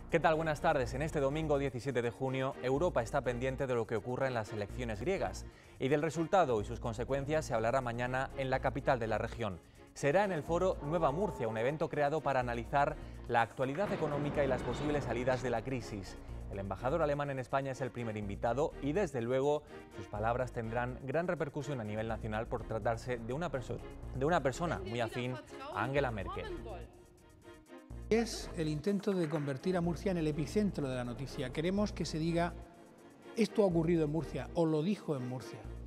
¿Qué tal? Buenas tardes. En este domingo 17 de junio, Europa está pendiente de lo que ocurra en las elecciones griegas y del resultado y sus consecuencias se hablará mañana en la capital de la región. Será en el foro Nueva Murcia, un evento creado para analizar la actualidad económica y las posibles salidas de la crisis. El embajador alemán en España es el primer invitado y, desde luego, sus palabras tendrán gran repercusión a nivel nacional por tratarse de una persona muy afín a Angela Merkel. Es el intento de convertir a Murcia en el epicentro de la noticia. Queremos que se diga, esto ha ocurrido en Murcia o lo dijo en Murcia.